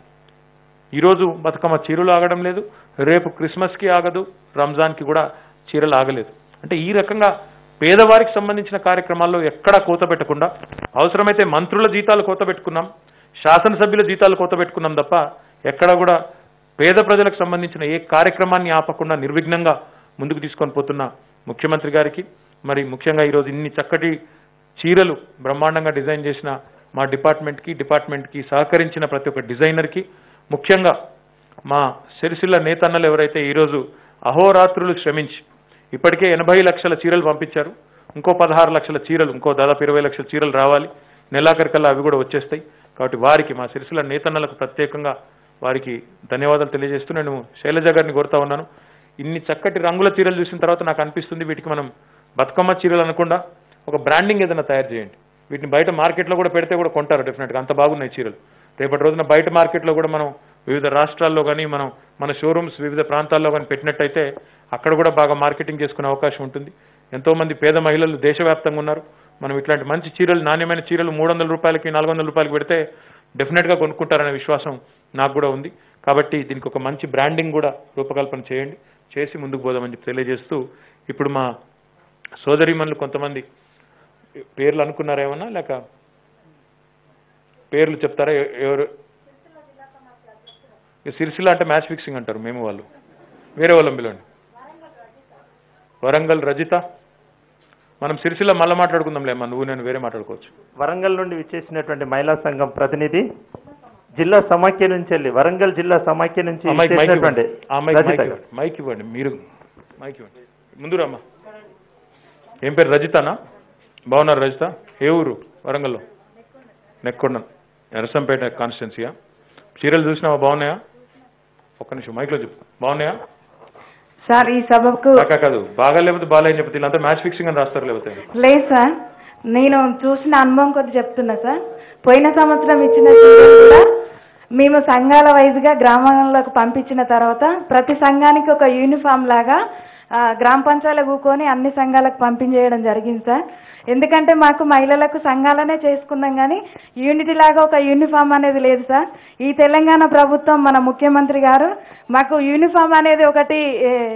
ఈరోజు బతుకమ్మ చీరలు ఆగడం లేదు, రేపు క్రిస్మస్కి ఆగదు, రంజాన్కి కూడా చీరలు ఆగలేదు. అంటే ఈ రకంగా పేదవారికి సంబంధించిన కార్యక్రమాల్లో ఎక్కడా కోత పెట్టకుండా, అవసరమైతే మంత్రుల జీతాలు కోత పెట్టుకున్నాం, శాసనసభ్యుల జీతాలు కోత పెట్టుకున్నాం తప్ప ఎక్కడా కూడా పేద ప్రజలకు సంబంధించిన ఏ కార్యక్రమాన్ని ఆపకుండా నిర్విఘ్నంగా ముందుకు తీసుకొని పోతున్న ముఖ్యమంత్రి గారికి, మరి ముఖ్యంగా ఈరోజు ఇన్ని చక్కటి చీరలు బ్రహ్మాండంగా డిజైన్ చేసిన మా డిపార్ట్మెంట్కి డిపార్ట్మెంట్కి సహకరించిన ప్రతి ఒక్క డిజైనర్కి, ముఖ్యంగా మా సిరిసిల్ల నేతన్నలు ఎవరైతే ఈరోజు అహోరాత్రులు శ్రమించి ఇప్పటికే ఎనభై లక్షల చీరలు పంపించారు, ఇంకో పదహారు లక్షల చీరలు, ఇంకో దాదాపు ఇరవై లక్షల చీరలు రావాలి, నెలాఖరికల్లా అవి కూడా వచ్చేస్తాయి. కాబట్టి వారికి, మా సిరిసిల్ల నేతన్నలకు ప్రత్యేకంగా వారికి ధన్యవాదాలు తెలియజేస్తూ నేను శైలజ గారిని కోరుతా ఉన్నాను. ఇన్ని చక్కటి రంగుల చీరలు చూసిన తర్వాత నాకు అనిపిస్తుంది, వీటికి మనం బతుకమ్మ చీరలు అనకుండా ఒక బ్రాండింగ్ ఏదైనా తయారు చేయండి. వీటిని బయట మార్కెట్లో కూడా పెడితే కూడా కొంటారు డెఫినెట్గా, అంత బాగున్నాయి చీరలు. రేపటి రోజున బయట మార్కెట్లో కూడా మనం వివిధ రాష్ట్రాల్లో కానీ మనం మన షోరూమ్స్ వివిధ ప్రాంతాల్లో కానీ పెట్టినట్టయితే అక్కడ కూడా బాగా మార్కెటింగ్ చేసుకునే అవకాశం ఉంటుంది. ఎంతోమంది పేద మహిళలు దేశవ్యాప్తంగా ఉన్నారు. మనం ఇట్లాంటి మంచి చీరలు, నాణ్యమైన చీరలు మూడు వందల రూపాయలకి నాలుగు వందల రూపాయలకి పెడితే డెఫినెట్గా కొనుక్కుంటారనే విశ్వాసం నాకు కూడా ఉంది. కాబట్టి దీనికి ఒక మంచి బ్రాండింగ్ కూడా రూపకల్పన చేయండి, చేసి ముందుకు పోదామని చెప్పి తెలియజేస్తూ, ఇప్పుడు మా సోదరీమణులు కొంతమంది పేర్లు అనుకున్నారేమన్నా, లేక పేర్లు చెప్తారా? ఎవరు? సిరిసిల్ల అంటే మ్యాచ్ ఫిక్సింగ్ అంటారు మేము, వాళ్ళు వేరే వాళ్ళం పిలవండి. వరంగల్ రజిత. మనం సిరిసిల్ల మళ్ళీ మాట్లాడుకుందాంలేమ్మా, నువ్వు నేను వేరే మాట్లాడుకోవచ్చు. వరంగల్ నుండి విచ్చేసినటువంటి మహిళా సంఘం ప్రతినిధి, జిల్లా సమాఖ్య నుంచి వెళ్ళి వరంగల్ జిల్లా సమాఖ్య నుంచి మైక్ ఇవ్వండి, మీరు మైక్ ఇవ్వండి. ముందు రామ్మా. ఏం పేరు? రజితనా? బాగున్నారు రజిత? ఏ ఊరు? వరంగల్లో నెక్కొండ, నరసంపేట కాన్స్టిట్యున్సీయా? చీరలు చూసినావా? బాగున్నాయా? ఒక్క నిమిషం మైక్లో చెప్పు. బాగున్నాయా సార్? ఈ సభకు కాదు, బాగా లేకపోతే బాగా అని చెప్తే వీళ్ళంతా మ్యాచ్ ఫిక్సింగ్ అని రాస్తారు. లేకపోతే లేదు సార్, నేను చూసిన అనుభవం కొద్ది చెప్తున్నా సార్. పోయిన సంవత్సరం ఇచ్చిన చీరలు కూడా మేము సంఘాల వైజ్గా గ్రామాలకు పంపించిన తర్వాత ప్రతి సంఘానికి ఒక యూనిఫామ్ లాగా గ్రామ పంచాయతీలో కూకొని అన్ని సంఘాలకు పంపించేయడం జరిగింది సార్. ఎందుకంటే మాకు మహిళలకు సంఘాలనే చేసుకున్నాం కానీ యూనిటీ లాగా ఒక యూనిఫామ్ అనేది లేదు సార్. ఈ తెలంగాణ ప్రభుత్వం, మన ముఖ్యమంత్రి గారు మాకు యూనిఫామ్ అనేది ఒకటి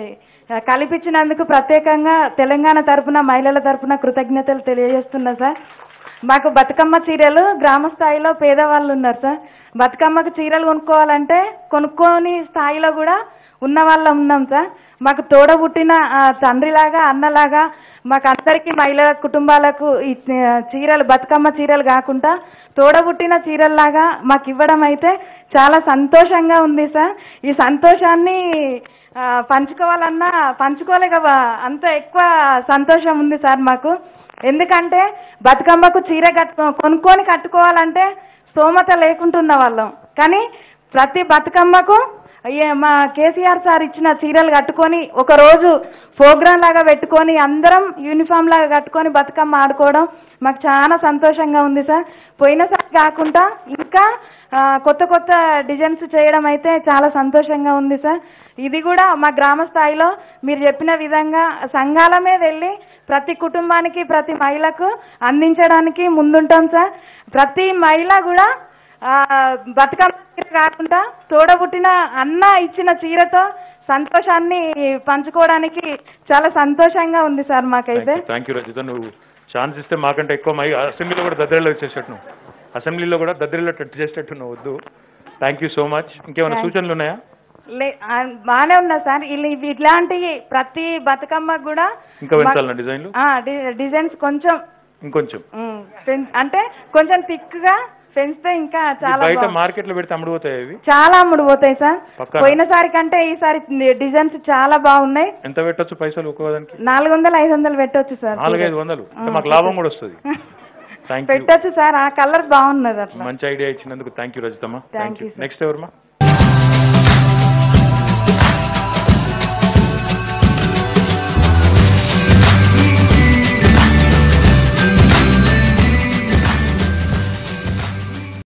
ఆ, కల్పించినందుకు ప్రత్యేకంగా తెలంగాణ తరపున మహిళల తరపున కృతజ్ఞతలు తెలియజేస్తున్నా సార్. మాకు బతుకమ్మ చీరలు గ్రామ స్థాయిలో పేదవాళ్ళు ఉన్నారు సార్. బతుకమ్మకు చీరలు కొనుక్కోవాలంటే కొనుక్కోని స్థాయిలో కూడా ఉన్న వాళ్ళం ఉన్నాం సార్. మాకు తోడబుట్టిన ఆ, తండ్రిలాగా అన్నలాగా మాకు అందరికీ మహిళల కుటుంబాలకు ఈ చీరలు బతుకమ్మ చీరలు కాకుండా తోడబుట్టిన చీరల్లాగా మాకు ఇవ్వడం అయితే చాలా సంతోషంగా ఉంది సార్. ఈ సంతోషాన్ని ఆ, పంచుకోవాలన్నా పంచుకోలేక అంత ఎక్కువ సంతోషం ఉంది సార్ మాకు. ఎందుకంటే బతుకమ్మకు చీర కట్టు కొనుక్కొని కట్టుకోవాలంటే స్తోమత లేకుంటున్న వాళ్ళం, కానీ ప్రతి బతుకమ్మకు ఏ- మా కేసీఆర్ సార్ ఇచ్చిన చీరలు కట్టుకొని ఒక రోజు ప్రోగ్రాం లాగా పెట్టుకొని అందరం యూనిఫామ్ లాగా కట్టుకొని బతుకమ్మ ఆడుకోవడం మాకు చాలా సంతోషంగా ఉంది సార్. పోయినసారి కాకుండా ఇంకా ఆ, కొత్త కొత్త డిజైన్స్ చేయడం అయితే చాలా సంతోషంగా ఉంది సార్. ఇది కూడా మా గ్రామ స్థాయిలో మీరు చెప్పిన విధంగా సంఘాలమే వెళ్ళి ప్రతి కుటుంబానికి ప్రతి మహిళకు అందించడానికి ముందుంటాం సార్. ప్రతి మహిళ కూడా ఆ, బతుకమ్మ చీర కాకుండా తోడబుట్టిన అన్న ఇచ్చిన చీరతో సంతోషాన్ని పంచుకోవడానికి చాలా సంతోషంగా ఉంది సార్ మాకైతే. Thank you Rajitha. నువ్వు ఛాన్స్ ఇస్తే మాకంటే ఎక్కువ మై అసెంబ్లీలో కూడా దద్దరిలో వచ్చేసేటట్టు నువ్వు అసెంబ్లీలో కూడా దద్దరిలో టచ్ చేసేటట్టు నువ్వు వద్దు. Thank you so much. ఇంకేమైనా Thank- సూచనలు ఉన్నాయా? లే ఆ, బాగానే ఉన్నా సార్. ఇల్లు ఇవి ఇట్లాంటి ప్రతి బతుకమ్మకు కూడా ఇంకా పెంచాలన్నా డిజైన్లు? ఆ, డి- డిజైన్స్ కొంచెం ఇంకొంచెం ఉమ్, పెం- అంటే కొంచెం థిక్ గా పెంచితే ఇంకా చాలా బయట బాగుంది. మార్కెట్ లో పెడితే అమ్ముడు పోతాయి అవి? చాలా అమ్ముడు పోతాయి సార్. పక్కా? పోయినసారి కంటే ఈసారి డిజైన్స్ చాలా బాగున్నాయి. ఎంత పెట్టొచ్చు పైసలు ఒక్కోదానికి? నాలుగు వందలు ఐదు వందలు పెట్టొచ్చు సార్. నాలుగైదు వందలు అంటే ఆ, మాకు లాభం కూడా వస్తుంది. Thank you. పెట్టొచ్చు సార్. ఆ కలర్ బాగున్నది అట్లా. మంచి ఐడియా ఇచ్చినందుకు థ్యాంక్ యూ రజితమ్మ. Thank thank you. you, sir. Next ఎవరమ్మా?